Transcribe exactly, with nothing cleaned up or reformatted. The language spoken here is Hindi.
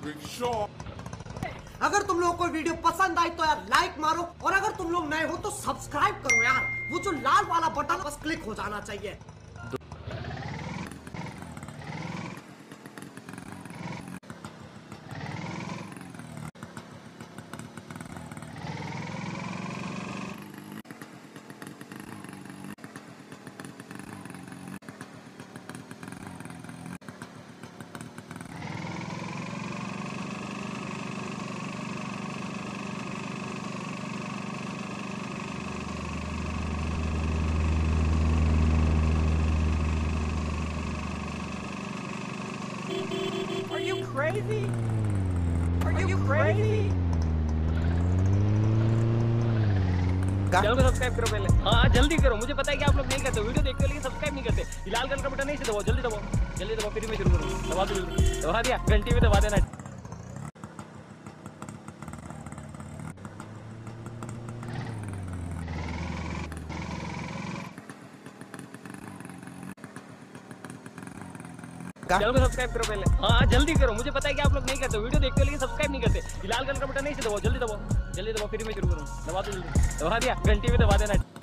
अगर तुम लोगों को वीडियो पसंद आई तो यार लाइक मारो, और अगर तुम लोग नए हो तो सब्सक्राइब करो यार। वो जो लाल वाला बटन बस क्लिक हो जाना चाहिए। Are you crazy? Are you crazy? Channel को सब्सक्राइब करो पहले। हाँ जल्दी करो, मुझे पता है कि आप लोग नहीं करते, वीडियो देखते हो लेकिन सब्सक्राइब नहीं करते। लाल कलर का बटन नहीं से दबाओ, जल्दी दबाओ, जल्दी दबाओ, फिर मैं शुरू करूँ। दबा दो जल्दी, दबा दिया, घंटी में दबा देना। चैनल को सब्सक्राइब करो पहले। हाँ जल्दी करो, मुझे पता है कि आप लोग नहीं करते, वीडियो देखते हो लेकिन सब्सक्राइब नहीं करते। लाल कलर का बटन नहीं से दबाओ, जल्दी दबाओ, जल्दी दबाओ, फिर मैं शुरू करूँ। दबा दो जल्दी, दबा दिया, घंटी में दबा देना।